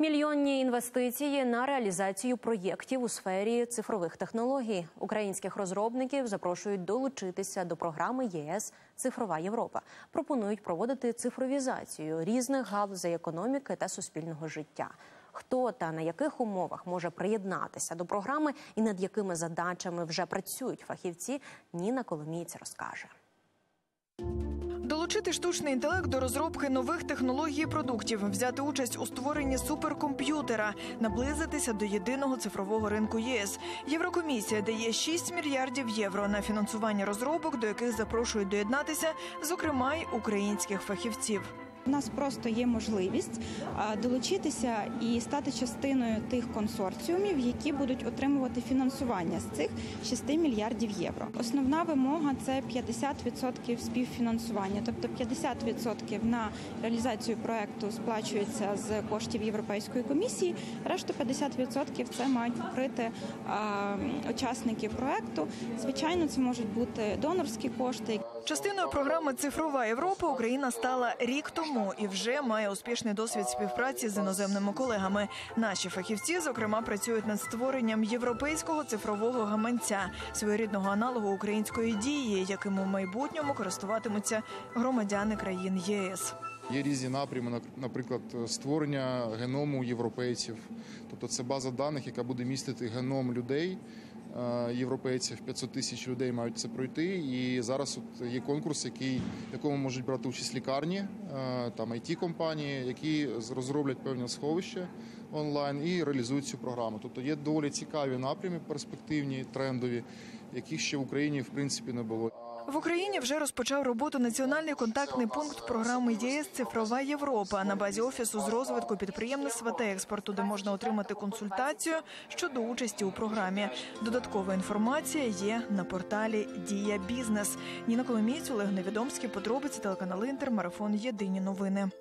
Мільйонні інвестиції на реалізацію проєктів у сфері цифрових технологій. Українських розробників запрошують долучитися до програми ЄС «Цифрова Європа». Пропонують проводити цифровізацію різних галузей економіки та суспільного життя. Хто та на яких умовах може приєднатися до програми і над якими задачами вже працюють фахівці, Ніна Коломієць розкаже. Долучити штучний інтелект до розробки нових технологій і продуктів, взяти участь у створенні суперкомп'ютера, наблизитися до єдиного цифрового ринку ЄС. Єврокомісія дає 6 мільярдів євро на фінансування розробок, до яких запрошують доєднатися, зокрема й українських фахівців. У нас просто є можливість долучитися і стати частиною тих консорціумів, які будуть отримувати фінансування з цих 6 мільярдів євро. Основна вимога – це 50% співфінансування, тобто 50% на реалізацію проєкту сплачується з коштів Європейської комісії, решту 50% це мають покрити учасники проєкту. Звичайно, це можуть бути донорські кошти. Частиною програми «Цифрова Європа» Україна стала рік тому і вже має успішний досвід співпраці з іноземними колегами. Наші фахівці, зокрема, працюють над створенням європейського цифрового гаманця, своєрідного аналогу української дії, яким у майбутньому користуватимуться громадяни країн єС. Є різні напрями, наприклад, створення геному європейців. Тобто це база даних, яка буде містити геном людей, європейців. 500 тисяч людей мають це пройти. І зараз є конкурс, в якому можуть брати участь лікарні, там IT-компанії, які розроблять певні сховища онлайн і реалізують цю програму. Тобто є доволі цікаві напрями, перспективні, трендові, яких ще в Україні, в принципі, не було. В Україні вже розпочав роботу національний контактний пункт програми ЄС «Цифрова Європа» на базі Офісу з розвитку підприємництва та експорту, де можна отримати консультацію щодо участі у програмі. Додаткова інформація є на порталі «Дія Бізнес». Ніна Коломієць, Олег Невідомський, подробиці, телеканал Інтер, марафон «Єдині новини».